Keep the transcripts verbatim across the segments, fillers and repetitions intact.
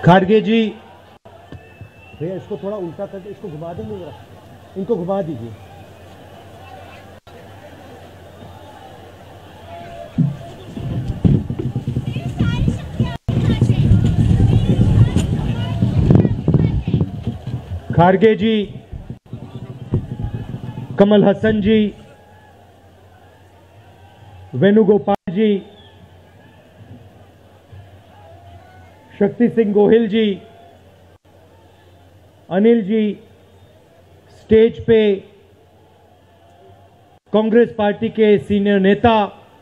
खारगे जी, भैया इसको थोड़ा उल्टा करके इसको घुमा देंगे जरा, इनको घुमा दीजिए। खारगे जी, कमल हसन जी, वेणुगोपाल जी, शक्ति सिंह गोहिल जी, अनिल जी, स्टेज पे कांग्रेस पार्टी के सीनियर नेता,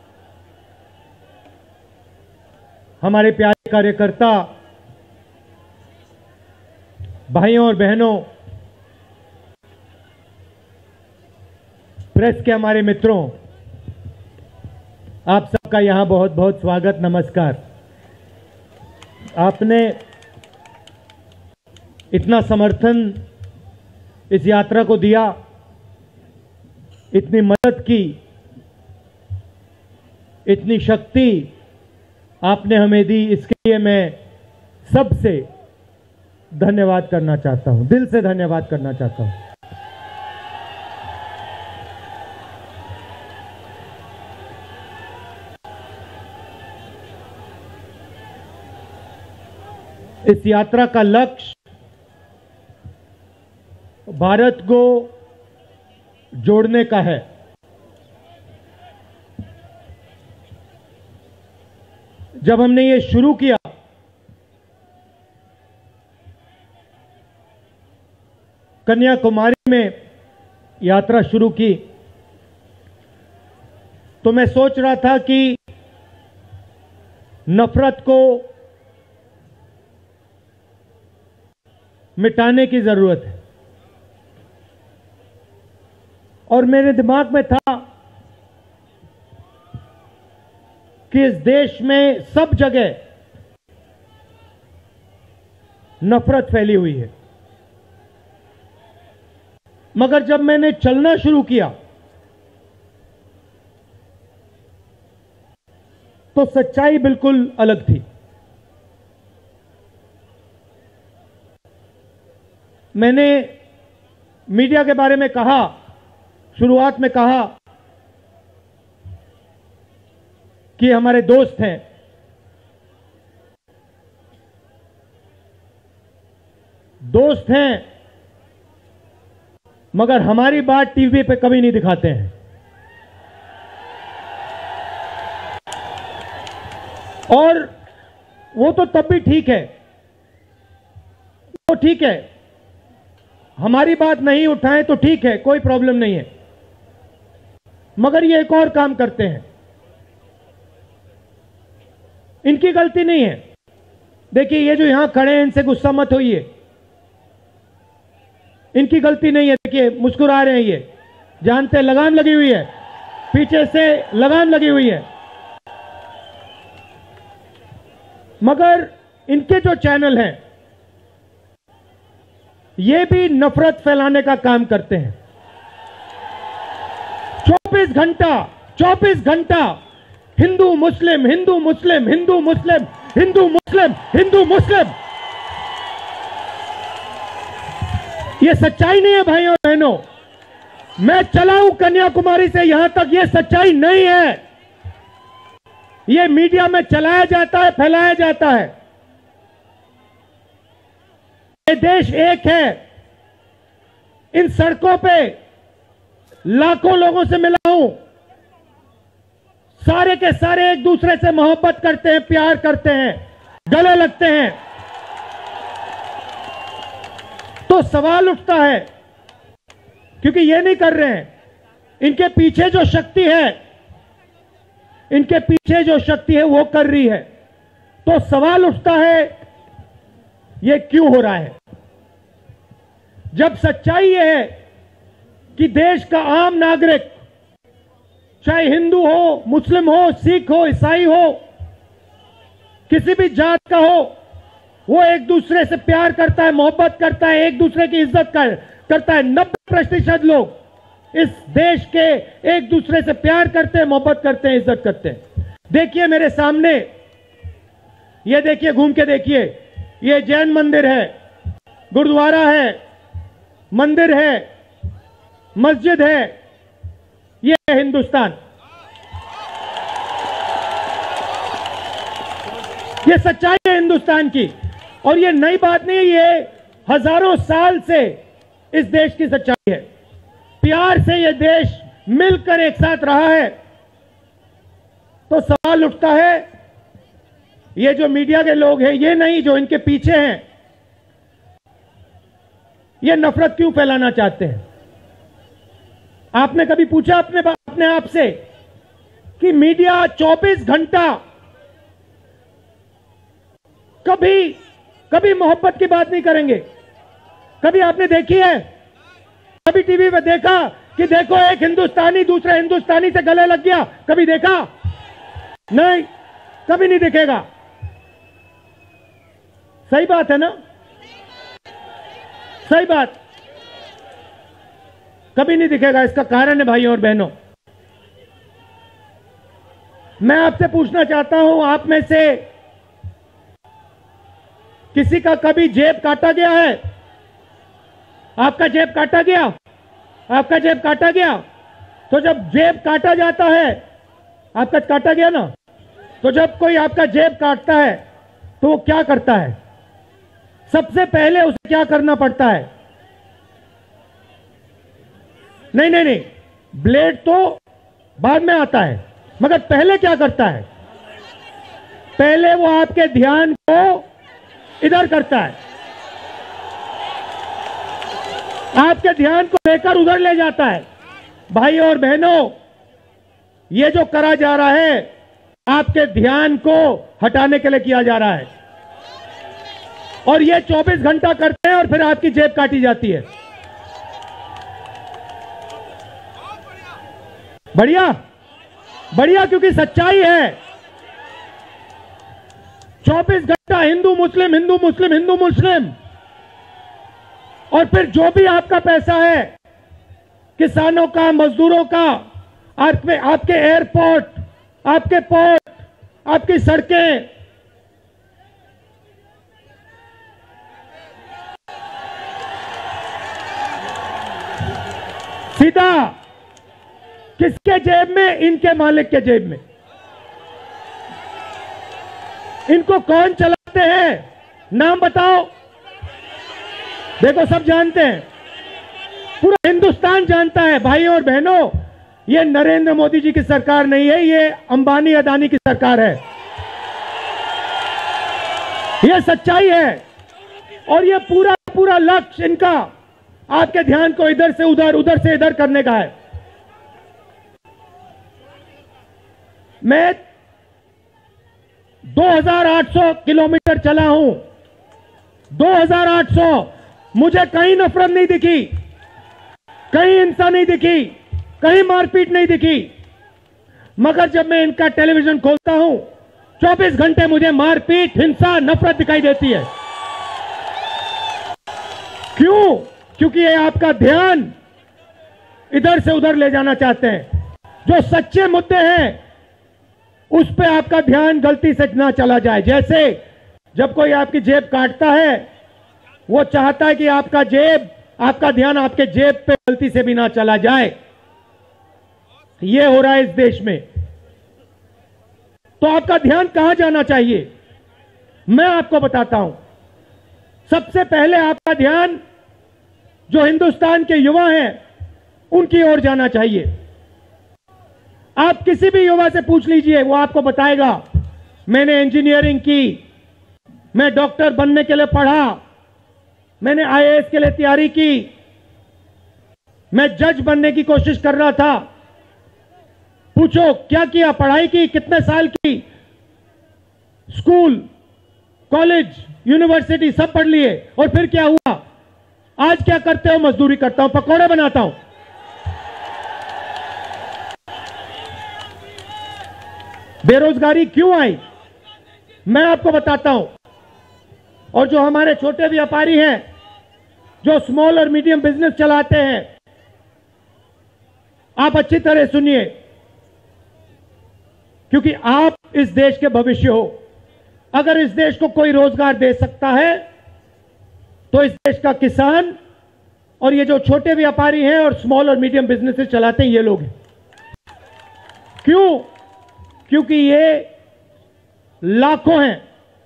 हमारे प्यारे कार्यकर्ता, भाइयों और बहनों, प्रेस के हमारे मित्रों, आप सबका यहां बहुत बहुत स्वागत, नमस्कार। आपने इतना समर्थन इस यात्रा को दिया, इतनी मदद की, इतनी शक्ति आपने हमें दी, इसके लिए मैं सबसे धन्यवाद करना चाहता हूं, दिल से धन्यवाद करना चाहता हूं। इस यात्रा का लक्ष्य भारत को जोड़ने का है। जब हमने ये शुरू किया कन्याकुमारी में यात्रा शुरू की, तो मैं सोच रहा था कि नफरत को मिटाने की जरूरत है, और मेरे दिमाग में था कि इस देश में सब जगह नफरत फैली हुई है, मगर जब मैंने चलना शुरू किया तो सच्चाई बिल्कुल अलग थी। मैंने मीडिया के बारे में कहा, शुरुआत में कहा कि हमारे दोस्त हैं, दोस्त हैं, मगर हमारी बात टीवी पे कभी नहीं दिखाते हैं। और वो तो तब भी ठीक है, वो ठीक है, हमारी बात नहीं उठाएं तो ठीक है, कोई प्रॉब्लम नहीं है, मगर ये एक और काम करते हैं, इनकी गलती नहीं है। देखिए, ये जो यहां खड़े हैं, इनसे गुस्सा मत होइए, इनकी गलती नहीं है। देखिए, मुस्कुरा रहे हैं, ये जानते हैं लगाम लगी हुई है, पीछे से लगाम लगी हुई है, मगर इनके जो चैनल हैं ये भी नफरत फैलाने का काम करते हैं। चौबीस घंटा चौबीस घंटा हिंदू मुस्लिम, हिंदू मुस्लिम, हिंदू मुस्लिम, हिंदू मुस्लिम, हिंदू मुस्लिम। ये सच्चाई नहीं है भाइयों और बहनों। मैं चला हूं कन्याकुमारी से यहां तक, ये सच्चाई नहीं है। ये मीडिया में चलाया जाता है, फैलाया जाता है। ये देश एक है। इन सड़कों पे लाखों लोगों से मिला हूं, सारे के सारे एक दूसरे से मोहब्बत करते हैं, प्यार करते हैं, गले लगते हैं। तो सवाल उठता है, क्योंकि ये नहीं कर रहे हैं, इनके पीछे जो शक्ति है, इनके पीछे जो शक्ति है वो कर रही है। तो सवाल उठता है, ये क्यों हो रहा है? जब सच्चाई ये है कि देश का आम नागरिक, चाहे हिंदू हो, मुस्लिम हो, सिख हो, ईसाई हो, किसी भी जात का हो, वो एक दूसरे से प्यार करता है, मोहब्बत करता है, एक दूसरे की इज्जत कर, करता है। नब्बे प्रतिशत लोग इस देश के एक दूसरे से प्यार करते हैं, मोहब्बत करते हैं, इज्जत करते हैं। देखिए मेरे सामने, ये देखिए, घूम के देखिए, ये जैन मंदिर है, गुरुद्वारा है, मंदिर है, मस्जिद है, ये है हिंदुस्तान। ये सच्चाई है हिंदुस्तान की, और ये नई बात नहीं है, ये हजारों साल से इस देश की सच्चाई है। प्यार से ये देश मिलकर एक साथ रहा है। तो सवाल उठता है, ये जो मीडिया के लोग हैं, ये नहीं जो इनके पीछे हैं, ये नफरत क्यों फैलाना चाहते हैं? आपने कभी पूछा अपने अपने आप से कि मीडिया चौबीस घंटा कभी कभी मोहब्बत की बात नहीं करेंगे? कभी आपने देखी है? कभी टीवी पे देखा कि देखो एक हिंदुस्तानी दूसरे हिंदुस्तानी से गले लग गया? कभी देखा? नहीं, कभी नहीं दिखेगा। सही बात है ना? सही बात, कभी नहीं दिखेगा। इसका कारण है भाइयों और बहनों, मैं आपसे पूछना चाहता हूं, आप में से किसी का कभी जेब काटा गया है? आपका जेब काटा गया? आपका जेब काटा गया? तो जब जेब काटा जाता है, आपका काटा गया ना, तो जब कोई आपका जेब काटता है तो वो क्या करता है? सबसे पहले उसे क्या करना पड़ता है? नहीं नहीं नहीं, ब्लेड तो बाद में आता है, मगर पहले क्या करता है? पहले वो आपके ध्यान को इधर करता है, आपके ध्यान को लेकर उधर ले जाता है। भाइयों और बहनों, ये जो करा जा रहा है, आपके ध्यान को हटाने के लिए किया जा रहा है, और ये चौबीस घंटा करते हैं और फिर आपकी जेब काटी जाती है। बढ़िया बढ़िया, क्योंकि सच्चाई है। चौबीस घंटा हिंदू मुस्लिम हिंदू मुस्लिम हिंदू मुस्लिम, और फिर जो भी आपका पैसा है, किसानों का, मजदूरों का, आपके आपके एयरपोर्ट, आपके पोर्ट, आपकी सड़कें, सीधा किसके जेब में? इनके मालिक के जेब में। इनको कौन चलाते हैं? नाम बताओ। देखो, सब जानते हैं, पूरा हिंदुस्तान जानता है। भाइयों और बहनों, ये नरेंद्र मोदी जी की सरकार नहीं है, ये अंबानी अदानी की सरकार है। ये सच्चाई है, और ये पूरा पूरा लक्ष्य इनका आपके ध्यान को इधर से उधर, उधर से इधर करने का है। मैं दो हज़ार आठ सौ किलोमीटर चला हूं, दो हज़ार आठ सौ, मुझे कहीं नफरत नहीं दिखी, कहीं हिंसा नहीं दिखी, कहीं मारपीट नहीं दिखी। मगर जब मैं इनका टेलीविजन खोलता हूं, चौबीस घंटे मुझे मारपीट, हिंसा, नफरत दिखाई देती है। क्यों? क्योंकि ये आपका ध्यान इधर से उधर ले जाना चाहते हैं। जो सच्चे मुद्दे हैं उस पे आपका ध्यान गलती से ना चला जाए। जैसे जब कोई आपकी जेब काटता है, वो चाहता है कि आपका जेब आपका ध्यान आपके जेब पे गलती से भी ना चला जाए। ये हो रहा है इस देश में। तो आपका ध्यान कहां जाना चाहिए? मैं आपको बताता हूं। सबसे पहले आपका ध्यान जो हिंदुस्तान के युवा हैं उनकी ओर जाना चाहिए। आप किसी भी युवा से पूछ लीजिए, वो आपको बताएगा, मैंने इंजीनियरिंग की, मैं डॉक्टर बनने के लिए पढ़ा, मैंने आई ए एस के लिए तैयारी की, मैं जज बनने की कोशिश कर रहा था। पूछो क्या किया? पढ़ाई की, कितने साल की? स्कूल, कॉलेज, यूनिवर्सिटी सब पढ़ लिए, और फिर क्या हुआ? आज क्या करते हो? मजदूरी करता हूं, पकौड़े बनाता हूं। बेरोजगारी क्यों आई? मैं आपको बताता हूं। और जो हमारे छोटे व्यापारी हैं, जो स्मॉल और मीडियम बिजनेस चलाते हैं, आप अच्छी तरह सुनिए, क्योंकि आप इस देश के भविष्य हो। अगर इस देश को कोई रोजगार दे सकता है तो इस देश का किसान और ये जो छोटे व्यापारी हैं और स्मॉल और मीडियम बिजनेसेस चलाते हैं ये लोग हैं। क्यों? क्योंकि ये लाखों हैं,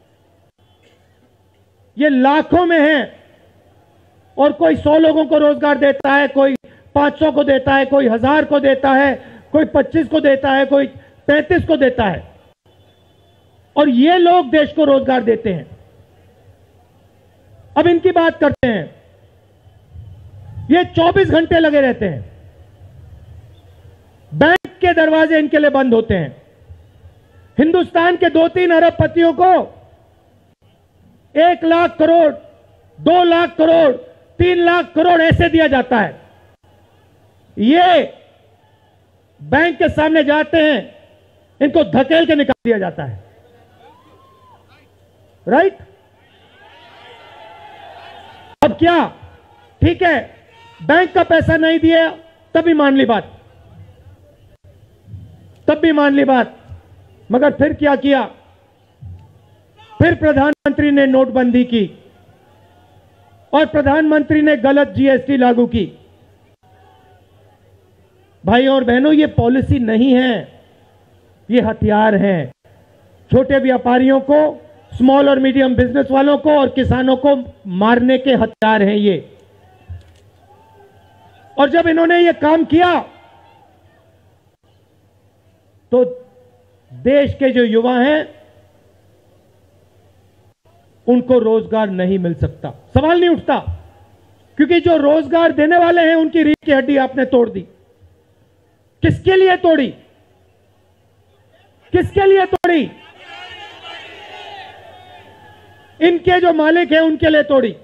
ये लाखों में हैं और कोई सौ लोगों को रोजगार देता है, कोई पांच सौ को देता है, कोई हजार को देता है, कोई पच्चीस को देता है, कोई पैंतीस को देता है और ये लोग देश को रोजगार देते हैं। अब इनकी बात करते हैं। ये चौबीस घंटे लगे रहते हैं, बैंक के दरवाजे इनके लिए बंद होते हैं। हिंदुस्तान के दो तीन अरबपतियों को एक लाख करोड़, दो लाख करोड़, तीन लाख करोड़ ऐसे दिया जाता है। ये बैंक के सामने जाते हैं, इनको धकेल के निकाल दिया जाता है। राइट? अब क्या? ठीक है, बैंक का पैसा नहीं दिया तब भी मान ली बात, तब भी मान ली बात। मगर फिर क्या किया? फिर प्रधानमंत्री ने नोटबंदी की और प्रधानमंत्री ने गलत जीएसटी लागू की। भाइयों और बहनों, ये पॉलिसी नहीं है, ये हथियार हैं। छोटे व्यापारियों को, स्मॉल और मीडियम बिजनेस वालों को और किसानों को मारने के हथियार हैं ये। और जब इन्होंने ये काम किया तो देश के जो युवा हैं उनको रोजगार नहीं मिल सकता, सवाल नहीं उठता, क्योंकि जो रोजगार देने वाले हैं उनकी रीढ़ की हड्डी आपने तोड़ दी। किसके लिए तोड़ी? किसके लिए तोड़ी? इनके जो मालिक हैं उनके लिए तोड़ी।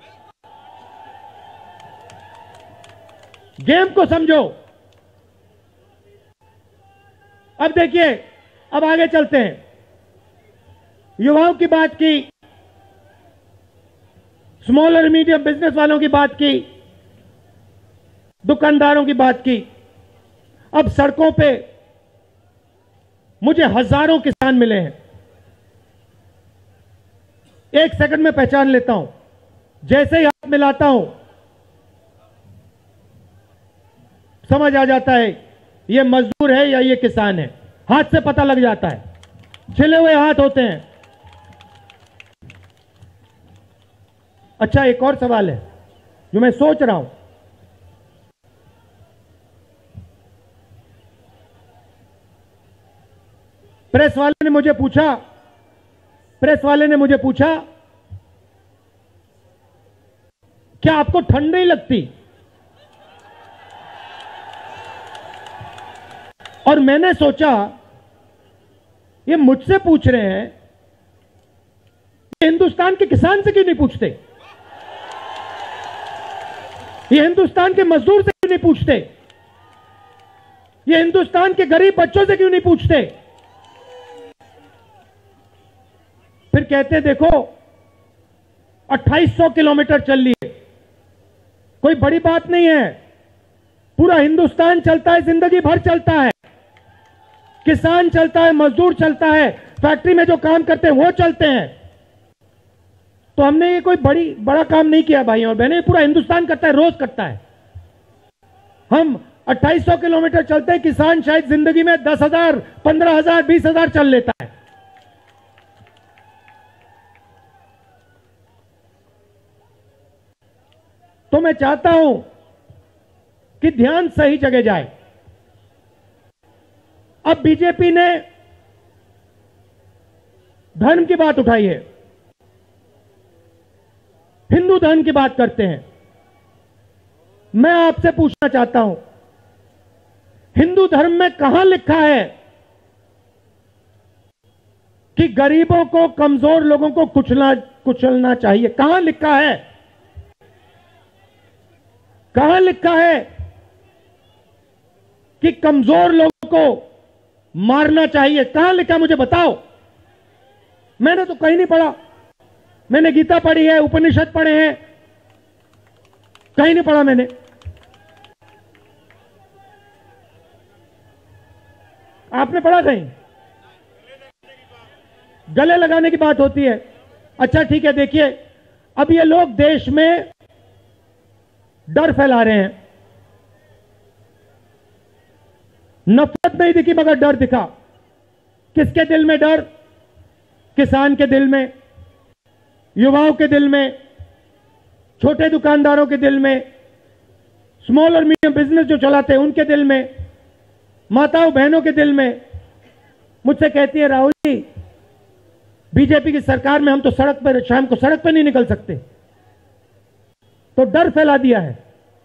गेम को समझो। अब देखिए, अब आगे चलते हैं। युवाओं की बात की, स्मॉल और मीडियम बिजनेस वालों की बात की, दुकानदारों की बात की। अब सड़कों पे मुझे हजारों किसान मिले हैं। एक सेकंड में पहचान लेता हूं, जैसे ही हाथ मिलाता हूं समझ आ जाता है ये मजदूर है या ये किसान है। हाथ से पता लग जाता है, छिले हुए हाथ होते हैं। अच्छा, एक और सवाल है जो मैं सोच रहा हूं। प्रेस वाले ने मुझे पूछा प्रेस वाले ने मुझे पूछा क्या आपको ठंड नहीं लगती? और मैंने सोचा ये मुझसे पूछ रहे हैं, ये हिंदुस्तान के किसान से क्यों नहीं पूछते? ये हिंदुस्तान के मजदूर से क्यों नहीं पूछते? ये हिंदुस्तान के गरीब बच्चों से क्यों नहीं पूछते? फिर कहते देखो अट्ठाईस सौ किलोमीटर चल लिए, कोई बड़ी बात नहीं है। पूरा हिंदुस्तान चलता है, जिंदगी भर चलता है। किसान चलता है, मजदूर चलता है, फैक्ट्री में जो काम करते हैं वो चलते हैं। तो हमने ये कोई बड़ी बड़ा काम नहीं किया भाई और बहनें, पूरा हिंदुस्तान करता है, रोज करता है। हम अट्ठाईस सौ किलोमीटर चलते हैं, किसान शायद जिंदगी में दस हजार, पंद्रह हजार, बीस हजार चल लेता है। तो मैं चाहता हूं कि ध्यान सही जगह जाए। अब बीजेपी ने धर्म की बात उठाई है, हिंदू धर्म की बात करते हैं। मैं आपसे पूछना चाहता हूं, हिंदू धर्म में कहां लिखा है कि गरीबों को, कमजोर लोगों को कुचलना कुचलना चाहिए? कहां लिखा है? कहां लिखा है कि कमजोर लोगों को मारना चाहिए? कहां लिखा, मुझे बताओ। मैंने तो कहीं नहीं पढ़ा। मैंने गीता पढ़ी है, उपनिषद पढ़े हैं, कहीं नहीं पढ़ा मैंने। आपने पढ़ा कहीं? गले लगाने की बात होती है। अच्छा ठीक है, देखिए अब ये लोग देश में डर फैला रहे हैं। नफरत नहीं दिखी मगर डर दिखा। किसके दिल में डर? किसान के दिल में, युवाओं के दिल में, छोटे दुकानदारों के दिल में, स्मॉल और मीडियम बिजनेस जो चलाते हैं उनके दिल में, माताओं बहनों के दिल में। मुझसे कहती है, राहुल जी बीजेपी की सरकार में हम तो सड़क पर, शाम को सड़क पर नहीं निकल सकते। तो डर फैला दिया है।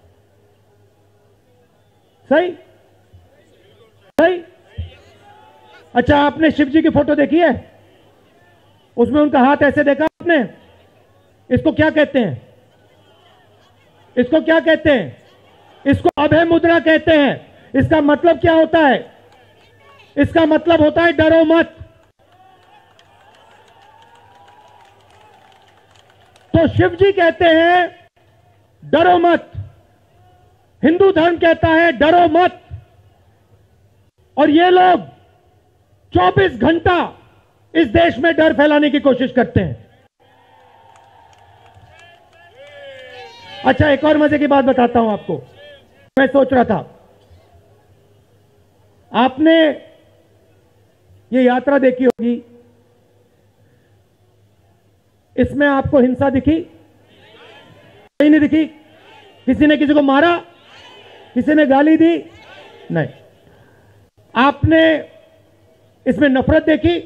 सही सही। अच्छा, आपने शिव जी की फोटो देखी है? उसमें उनका हाथ ऐसे देखा आपने? इसको क्या कहते हैं? इसको क्या कहते हैं? इसको अभय मुद्रा कहते हैं। इसका मतलब क्या होता है? इसका मतलब होता है डरो मत। तो शिव जी कहते हैं डरो मत, हिंदू धर्म कहता है डरो मत, और ये लोग चौबीस घंटा इस देश में डर फैलाने की कोशिश करते हैं। अच्छा, एक और मजे की बात बताता हूं आपको। मैं सोच रहा था, आपने ये यात्रा देखी होगी, इसमें आपको हिंसा दिखी? कहीं नहीं दिखी? किसी ने किसी को मारा? किसी ने गाली दी? नहीं। आपने इसमें नफरत देखी?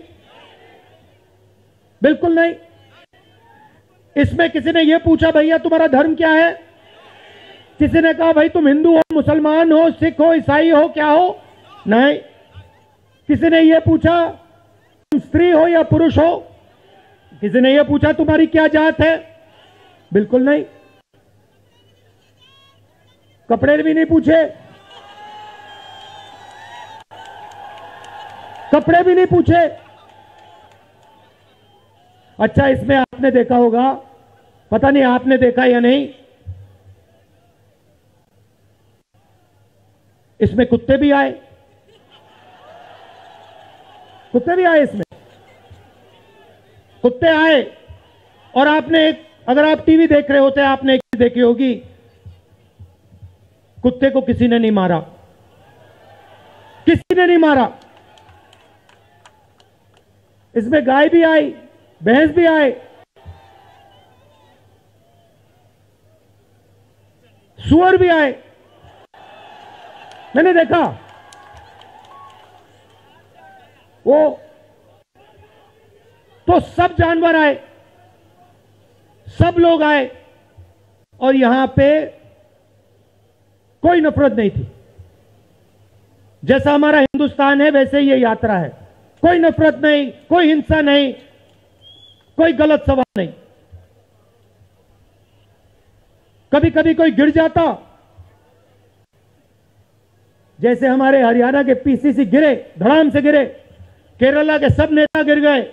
बिल्कुल नहीं। इसमें किसी ने यह पूछा भैया तुम्हारा धर्म क्या है? किसी ने कहा भाई तुम हिंदू हो, मुसलमान हो, सिख हो, ईसाई हो, क्या हो? नहीं। किसी ने यह पूछा तुम स्त्री हो या पुरुष हो? किसी ने यह पूछा तुम्हारी क्या जात है? बिल्कुल नहीं। कपड़े भी नहीं पूछे, कपड़े भी नहीं पूछे। अच्छा, इसमें आपने देखा होगा, पता नहीं आपने देखा या नहीं, इसमें कुत्ते भी आए। कुत्ते भी आए इसमें, कुत्ते आए। और आपने एक, अगर आप टीवी देख रहे होते आपने एक चीज देखी होगी, कुत्ते को किसी ने नहीं मारा, किसी ने नहीं मारा। इसमें गाय भी आई, भैंस भी आए, सुअर भी आए, मैंने देखा। वो तो सब जानवर आए, सब लोग आए, और यहां पे कोई नफरत नहीं थी। जैसा हमारा हिंदुस्तान है वैसे ये यात्रा है। कोई नफरत नहीं, कोई हिंसा नहीं, कोई गलत सवाल नहीं। कभी कभी कोई गिर जाता, जैसे हमारे हरियाणा के पीसीसी गिरे, धड़ाम से गिरे, केरला के सब नेता गिर गए,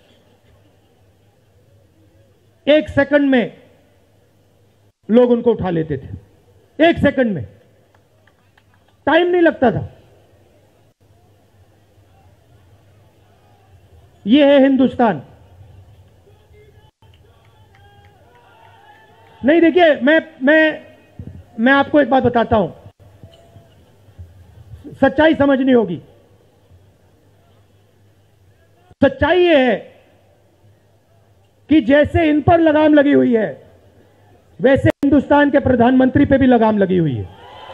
एक सेकंड में लोग उनको उठा लेते थे। एक सेकंड में, टाइम नहीं लगता था। यह है हिंदुस्तान। नहीं, देखिए, मैं मैं मैं आपको एक बात बताता हूं, सच्चाई समझनी होगी। सच्चाई यह है कि जैसे इन पर लगाम लगी हुई है, वैसे हिंदुस्तान के प्रधानमंत्री पे भी लगाम लगी हुई है।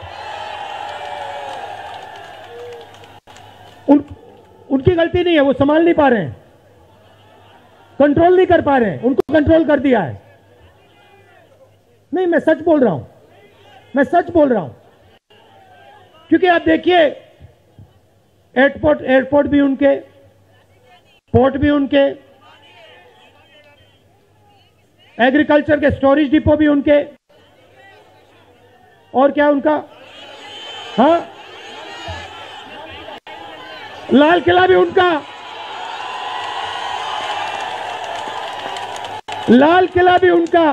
उन, उनकी गलती नहीं है, वो संभाल नहीं पा रहे हैं, कंट्रोल नहीं कर पा रहे हैं, उनको कंट्रोल कर दिया है। नहीं, मैं सच बोल रहा हूं, मैं सच बोल रहा हूं। क्योंकि आप देखिए, एयरपोर्ट एयरपोर्ट भी उनके, पोर्ट भी उनके, एग्रीकल्चर के स्टोरेज डिपो भी उनके, और क्या उनका, हाँ, लाल किला भी उनका, लाल किला भी उनका,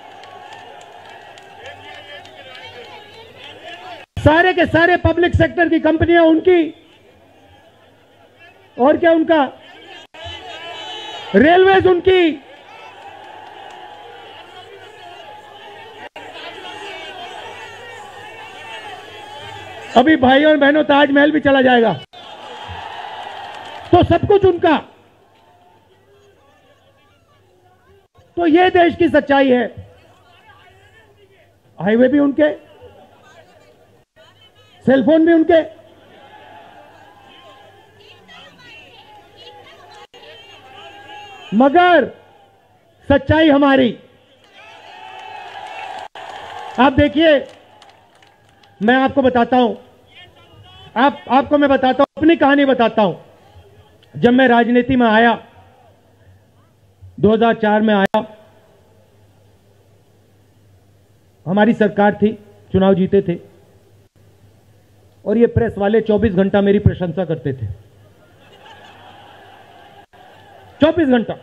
सारे के सारे पब्लिक सेक्टर की कंपनियां उनकी, और क्या उनका, रेलवेज उनकी, अभी भाई और बहनों ताजमहल भी चला जाएगा, तो सब कुछ उनका। तो ये देश की सच्चाई है। हाईवे भी उनके, सेलफोन भी उनके, मगर सच्चाई हमारी। आप देखिए, मैं आपको बताता हूं, आप आपको मैं बताता हूं, अपनी कहानी बताता हूं। जब मैं राजनीति में आया, दो हज़ार चार में आया, हमारी सरकार थी, चुनाव जीते थे, और ये प्रेस वाले चौबीस घंटा मेरी प्रशंसा करते थे। चौबीस घंटा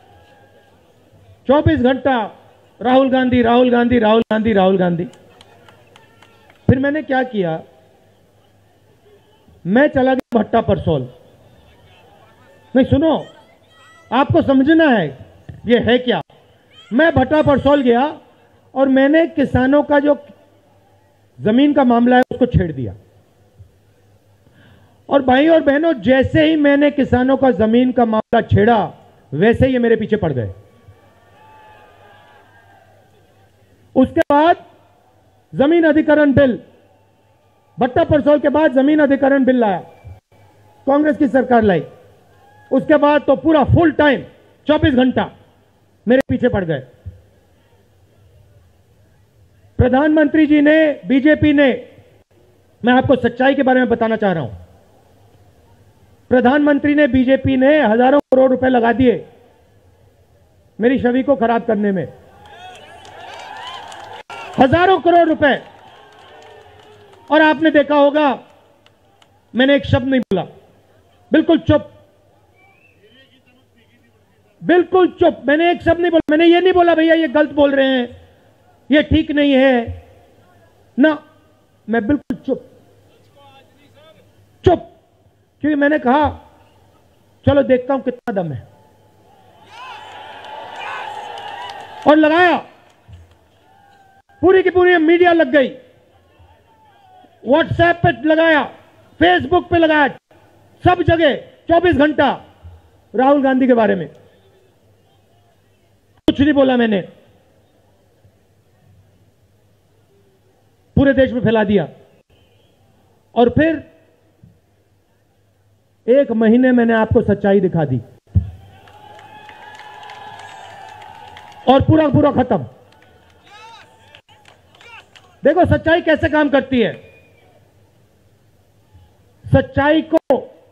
चौबीस घंटा राहुल गांधी, राहुल गांधी, राहुल गांधी, राहुल गांधी। फिर मैंने क्या किया, मैं चला गया भट्टा परसोल। नहीं सुनो, आपको समझना है ये है क्या। मैं भट्टा परसोल गया और मैंने किसानों का जो जमीन का मामला है उसको छेड़ दिया। और भाई और बहनों, जैसे ही मैंने किसानों का जमीन का मामला छेड़ा, वैसे ही ये मेरे पीछे पड़ गए। उसके बाद जमीन अधिकरण बिल, भट्टा परसोल के बाद जमीन अधिकरण बिल लाया, कांग्रेस की सरकार लाई। उसके बाद तो पूरा फुल टाइम चौबीस घंटा मेरे पीछे पड़ गए। प्रधानमंत्री जी ने, बीजेपी ने, मैं आपको सच्चाई के बारे में बताना चाह रहा हूं, प्रधानमंत्री ने, बीजेपी ने हजारों करोड़ रुपए लगा दिए मेरी छवि को खराब करने में। हजारों करोड़ रुपए। और आपने देखा होगा, मैंने एक शब्द नहीं बोला, बिल्कुल चुप, बिल्कुल चुप। मैंने एक शब्द नहीं बोला। मैंने ये नहीं बोला भैया ये गलत बोल रहे हैं, ये ठीक नहीं है ना, मैं बिल्कुल चुप चुप क्योंकि मैंने कहा चलो देखता हूं कितना दम है, और लगाया। पूरी की पूरी मीडिया लग गई, व्हाट्सएप पे लगाया, फेसबुक पे लगाया, सब जगह चौबीस घंटा राहुल गांधी के बारे में। कुछ नहीं बोला मैंने, पूरे देश में फैला दिया। और फिर एक महीने मैंने आपको सच्चाई दिखा दी और पूरा पूरा खत्म। देखो सच्चाई कैसे काम करती है। सच्चाई को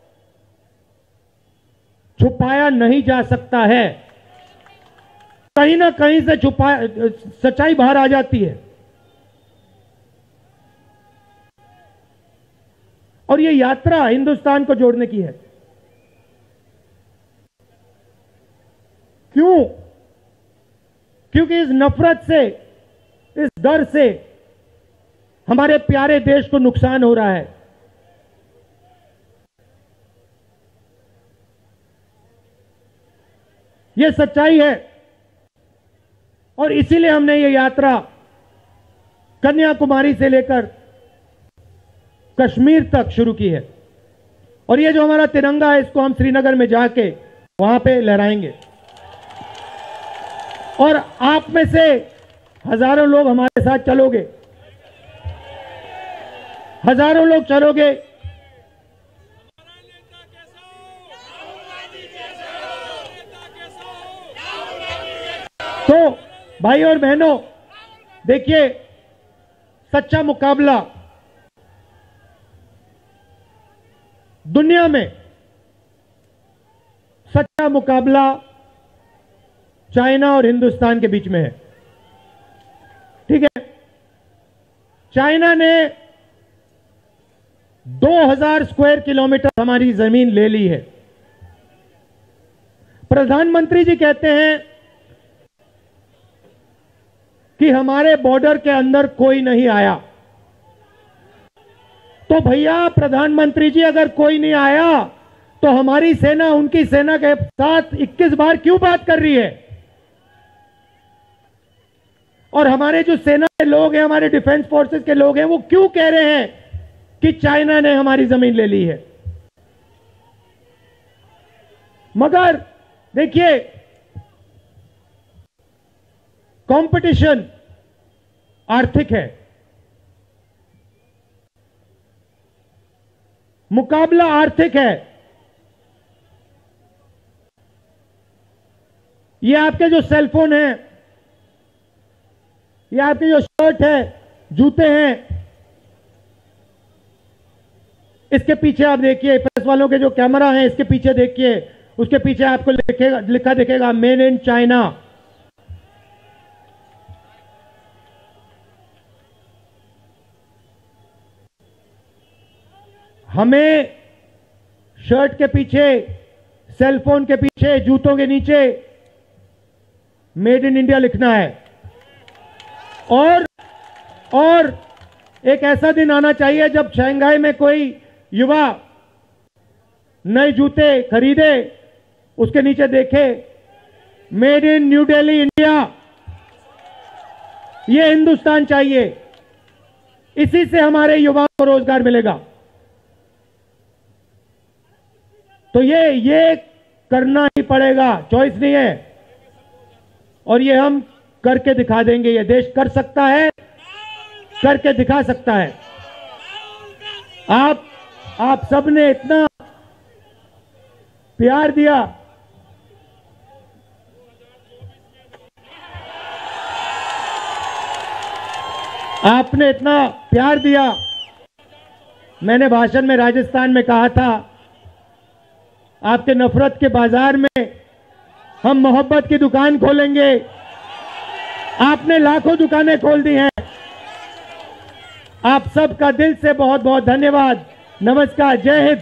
छुपाया नहीं जा सकता है, कहीं ना कहीं से छुपा सच्चाई बाहर आ जाती है। और ये यात्रा हिंदुस्तान को जोड़ने की है। क्यों? क्योंकि इस नफरत से, इस डर से हमारे प्यारे देश को नुकसान हो रहा है। यह सच्चाई है और इसीलिए हमने ये यात्रा कन्याकुमारी से लेकर कश्मीर तक शुरू की है। और ये जो हमारा तिरंगा है, इसको हम श्रीनगर में जाके वहां पे लहराएंगे। और आप में से हजारों लोग हमारे साथ चलोगे, हजारों लोग चलोगे। तो भाई और बहनों, देखिए सच्चा मुकाबला दुनिया में, सच्चा मुकाबला चाइना और हिंदुस्तान के बीच में है। ठीक है, चाइना ने दो हज़ार स्क्वायर किलोमीटर हमारी जमीन ले ली है। प्रधानमंत्री जी कहते हैं कि हमारे बॉर्डर के अंदर कोई नहीं आया। तो भैया प्रधानमंत्री जी, अगर कोई नहीं आया तो हमारी सेना उनकी सेना के साथ इक्कीस बार क्यों बात कर रही है? और हमारे जो सेना के लोग हैं, हमारे डिफेंस फोर्सेस के लोग हैं, वो क्यों कह रहे हैं कि चाइना ने हमारी जमीन ले ली है? मगर देखिए, कंपटीशन आर्थिक है, मुकाबला आर्थिक है। ये आपके जो सेलफोन है, ये आपके जो शर्ट है, जूते हैं, इसके पीछे आप देखिए, प्रेस वालों के जो कैमरा है इसके पीछे देखिए, उसके पीछे आपको लिखेगा लिखा दिखेगा मेड इन चाइना। हमें शर्ट के पीछे, सेलफोन के पीछे, जूतों के नीचे मेड इन इंडिया लिखना है। और और एक ऐसा दिन आना चाहिए जब शंघाई में कोई युवा नए जूते खरीदे, उसके नीचे देखे made in New Delhi India. ये हिंदुस्तान चाहिए, इसी से हमारे युवाओं को रोजगार मिलेगा। तो ये ये करना ही पड़ेगा, चॉइस नहीं है। और ये हम करके दिखा देंगे। ये देश कर सकता है, करके दिखा सकता है। आप आप सबने इतना प्यार दिया, आपने इतना प्यार दिया। मैंने भाषण में राजस्थान में कहा था, आपके नफरत के बाजार में हम मोहब्बत की दुकान खोलेंगे। आपने लाखों दुकानें खोल दी हैं। आप सबका दिल से बहुत बहुत धन्यवाद। नमस्कार, जय हिंद।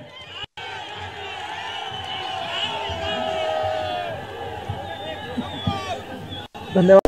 धन्यवाद।